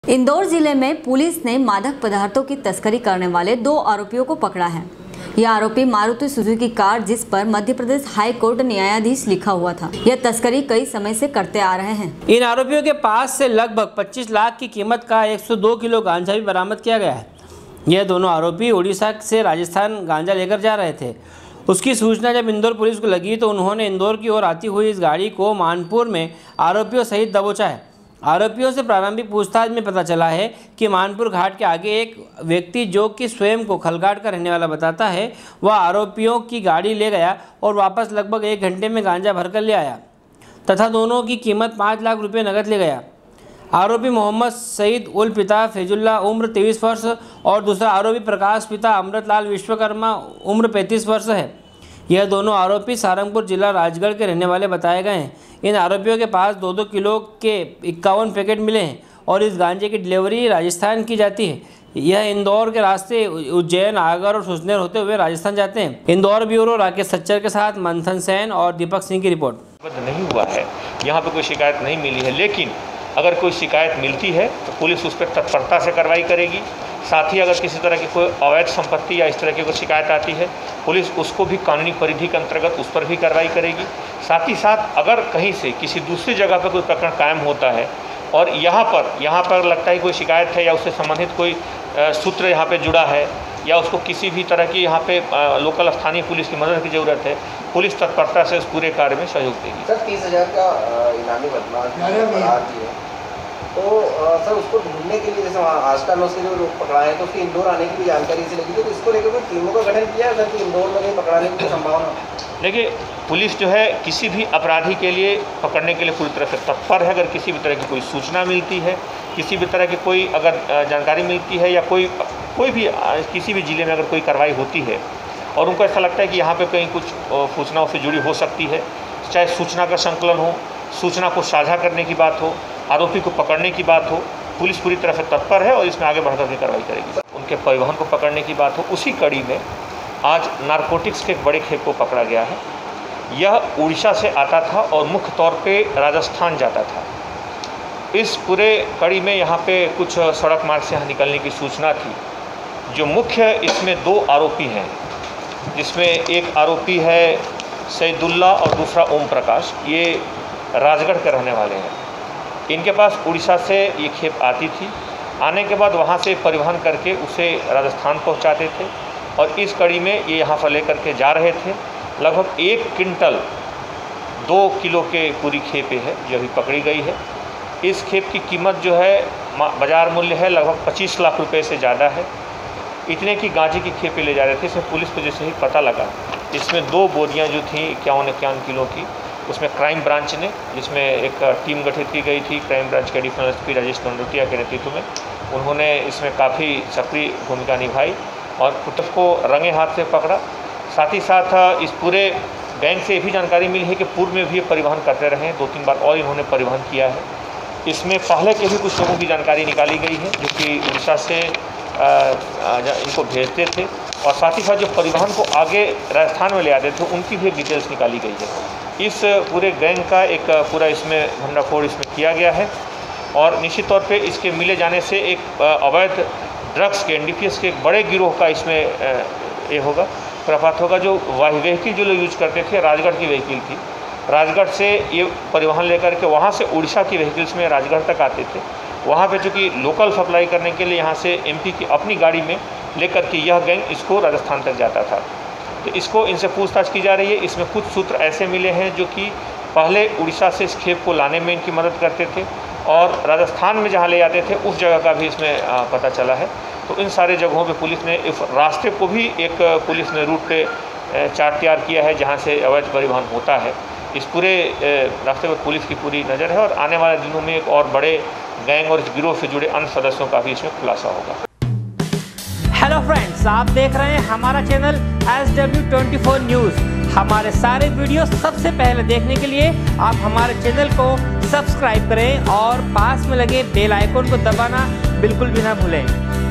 इंदौर जिले में पुलिस ने मादक पदार्थों की तस्करी करने वाले 2 आरोपियों को पकड़ा है। यह आरोपी मारुति सुजुकी कार, जिस पर मध्य प्रदेश हाई कोर्ट न्यायाधीश लिखा हुआ था, यह तस्करी कई समय से करते आ रहे हैं। इन आरोपियों के पास से लगभग 25 लाख की कीमत का 102 किलो गांजा भी बरामद किया गया है। यह दोनों आरोपी उड़ीसा से राजस्थान गांजा लेकर जा रहे थे। उसकी सूचना जब इंदौर पुलिस को लगी तो उन्होंने इंदौर की ओर आती हुई इस गाड़ी को मानपुर में आरोपियों सहित दबोचा है। आरोपियों से प्रारंभिक पूछताछ में पता चला है कि मानपुर घाट के आगे एक व्यक्ति, जो कि स्वयं को खलघाट का रहने वाला बताता है, वह आरोपियों की गाड़ी ले गया और वापस लगभग 1 घंटे में गांजा भरकर ले आया तथा दोनों की कीमत 5 लाख रुपये नकद ले गया। आरोपी मोहम्मद सईद उल पिता फैजुल्ला उम्र 23 वर्ष और दूसरा आरोपी प्रकाश पिता अमृतलाल विश्वकर्मा उम्र 35 वर्ष है। यह दोनों आरोपी सारंगपुर जिला राजगढ़ के रहने वाले बताए गए हैं। इन आरोपियों के पास 2-2 किलो के 51 पैकेट मिले हैं और इस गांजे की डिलीवरी राजस्थान की जाती है। यह इंदौर के रास्ते उज्जैन, आगर और सुसनेर होते हुए राजस्थान जाते हैं। इंदौर ब्यूरो राकेश सच्चर के साथ मंथन सेन और दीपक सिंह की रिपोर्ट। नहीं हुआ है, यहाँ पे कोई शिकायत नहीं मिली है, लेकिन अगर कोई शिकायत मिलती है तो पुलिस उस पर तत्परता से कार्रवाई करेगी। साथ ही अगर किसी तरह की कोई अवैध संपत्ति या इस तरह की कोई शिकायत आती है, पुलिस उसको भी कानूनी परिधि के अंतर्गत उस पर भी कार्रवाई करेगी। साथ ही साथ अगर कहीं से किसी दूसरी जगह पर कोई प्रकरण कायम होता है और यहाँ पर लगता है कोई शिकायत है या उससे संबंधित कोई सूत्र यहाँ पे जुड़ा है या उसको किसी भी तरह की यहाँ पे लोकल स्थानीय पुलिस की मदद की ज़रूरत है, पुलिस तत्परता से उस पूरे कार्य में सहयोग देगी। सर 30,000 का इनामी बदमाश है, तो सर उसको ढूंढने के लिए जैसे वहाँ आसपास से जो लोग पकड़ाए हैं तो उसकी इंदौर आने की भी जानकारी से लगी, तो इसको लेकर कोई टीमों का गठन किया है सर कि इंदौर में कहीं पकड़ाने की संभावना? देखिए, पुलिस जो है किसी भी अपराधी के लिए पकड़ने के लिए पूरी तरह से तत्पर है। अगर किसी भी तरह की कोई सूचना मिलती है, किसी भी तरह की कोई अगर जानकारी मिलती है या कोई भी किसी भी ज़िले में अगर कोई कार्रवाई होती है और उनको ऐसा लगता है कि यहाँ पे कहीं कुछ सूचनाओं से जुड़ी हो सकती है, चाहे सूचना का संकलन हो, सूचना को साझा करने की बात हो, आरोपी को पकड़ने की बात हो, पुलिस पूरी तरह से तत्पर है और इसमें आगे बढ़कर के कार्रवाई करेगी। उनके परिवहन को पकड़ने की बात हो, उसी कड़ी में आज नारकोटिक्स के एक बड़े खेप को पकड़ा गया है। यह उड़ीसा से आता था और मुख्य तौर पे राजस्थान जाता था। इस पूरे कड़ी में यहाँ पे कुछ सड़क मार्ग से यहाँ निकलने की सूचना थी। जो मुख्य इसमें 2 आरोपी हैं, जिसमें एक आरोपी है सईदुल्ला और दूसरा ओम प्रकाश, ये राजगढ़ के रहने वाले हैं। इनके पास उड़ीसा से ये खेप आती थी, आने के बाद वहाँ से परिवहन करके उसे राजस्थान पहुँचाते थे और इस कड़ी में ये यहाँ पर लेकर के जा रहे थे। लगभग 1 क्विंटल 2 किलो के पूरी खेपें है जो अभी पकड़ी गई है। इस खेप की कीमत जो है बाज़ार मूल्य है लगभग 25 लाख रुपए से ज़्यादा है। इतने की गांजे की खेपें ले जा रहे थे। इसमें पुलिस को जैसे ही पता लगा, इसमें 2 बोरियां जो थी 51 किलो की, उसमें क्राइम ब्रांच ने, जिसमें एक टीम गठित की गई थी क्राइम ब्रांच के एडिशनल एसपी राजेश नंदोटिया के नेतृत्व में, उन्होंने इसमें काफ़ी सक्रिय भूमिका निभाई और कुटुंब को रंगे हाथ से पकड़ा। साथ ही साथ इस पूरे गैंग से ये भी जानकारी मिली है कि पूर्व में भी ये परिवहन करते रहे हैं, 2-3 बार और इन्होंने परिवहन किया है। इसमें पहले के भी कुछ लोगों की जानकारी निकाली गई है जो कि उड़ीसा से इनको भेजते थे और साथ ही साथ जो परिवहन को आगे राजस्थान में ले आते थे उनकी भी एक डिटेल्स निकाली गई है। इस पूरे गैंग का एक पूरा इसमें भंडाफोड़ इसमें किया गया है और निश्चित तौर पे इसके मिले जाने से एक अवैध ड्रग्स के NDPS के एक बड़े गिरोह का इसमें ये होगा, प्रभात होगा। जो व्हीकल जो लोग यूज करते थे, राजगढ़ की व्हीकल थी, राजगढ़ से ये परिवहन लेकर के वहाँ से उड़ीसा की व्हीकल्स में राजगढ़ तक आते थे। वहाँ पे चूँकि लोकल सप्लाई करने के लिए यहाँ से MP की अपनी गाड़ी में लेकर के यह गैंग इसको राजस्थान तक जाता था। तो इसको इनसे पूछताछ की जा रही है। इसमें कुछ सूत्र ऐसे मिले हैं जो कि पहले उड़ीसा से इस खेप को लाने में इनकी मदद करते थे और राजस्थान में जहाँ ले जाते थे उस जगह का भी इसमें पता चला है। तो इन सारे जगहों पे पुलिस ने इस रास्ते को भी एक पुलिस ने रूट पे चार्ट तैयार किया है जहाँ से अवैध परिवहन होता है। इस पूरे रास्ते पर पुलिस की पूरी नज़र है और आने वाले दिनों में एक और बड़े गैंग और इस गिरोह से जुड़े अन्य सदस्यों का भी इसमें खुलासा होगा। हेलो फ्रेंड्स, आप देख रहे हैं हमारा चैनल SW24 न्यूज़। हमारे सारे वीडियो सबसे पहले देखने के लिए आप हमारे चैनल को सब्सक्राइब करें और पास में लगे बेल आइकन को दबाना बिल्कुल भी ना भूलें।